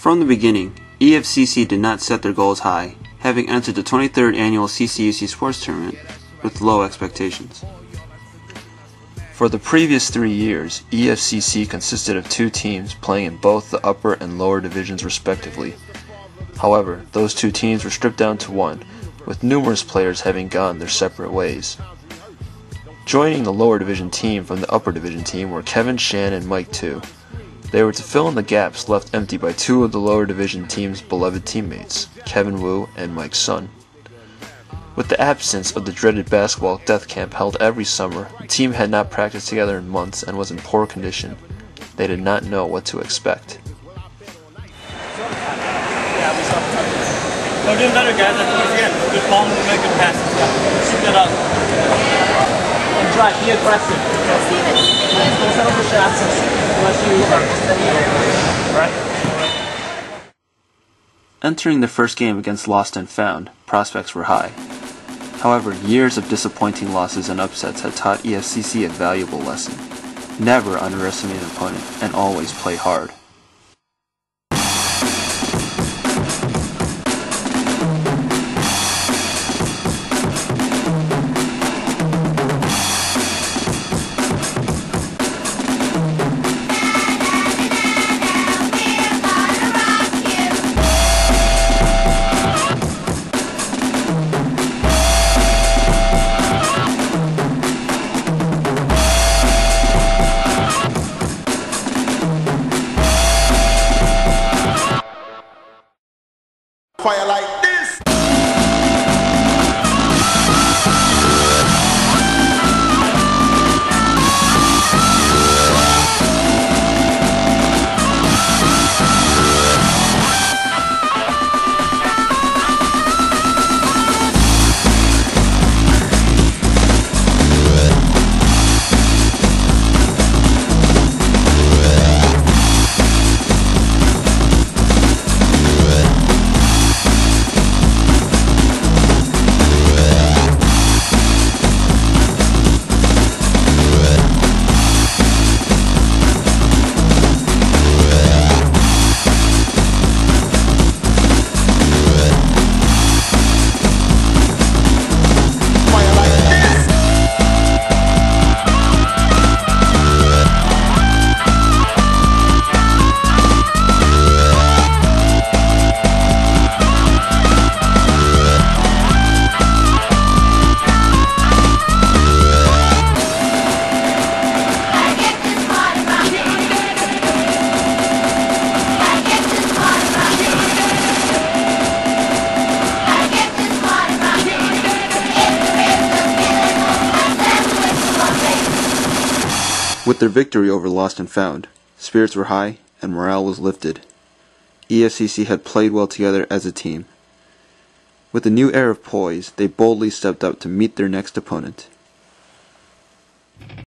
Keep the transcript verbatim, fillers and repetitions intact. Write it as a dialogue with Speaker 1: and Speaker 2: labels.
Speaker 1: From the beginning, E F C C did not set their goals high, having entered the twenty-third annual C C U C Sports Tournament with low expectations.
Speaker 2: For the previous three years, E F C C consisted of two teams playing in both the upper and lower divisions respectively. However, those two teams were stripped down to one, with numerous players having gone their separate ways. Joining the lower division team from the upper division team were Kevin Shan and Mike Tu. They were to fill in the gaps left empty by two of the lower division team's beloved teammates, Kevin Wu and Mike Sun. With the absence of the dreaded basketball death camp held every summer, the team had not practiced together in months and was in poor condition. They did not know what to expect.
Speaker 3: We're doing better, guys. I think it's again. Good ball movement, good passes. Shoot that up. And drive. Be aggressive. Don't settle for shots unless you are steady. Right?
Speaker 1: Entering the first game against Lost and Found, prospects were high. However, years of disappointing losses and upsets had taught E F C C a valuable lesson. Never underestimate an opponent and always play hard.
Speaker 4: Fire like this.
Speaker 1: With their victory over Lost and Found, spirits were high and morale was lifted. E F C C had played well together as a team. With a new air of poise, they boldly stepped up to meet their next opponent.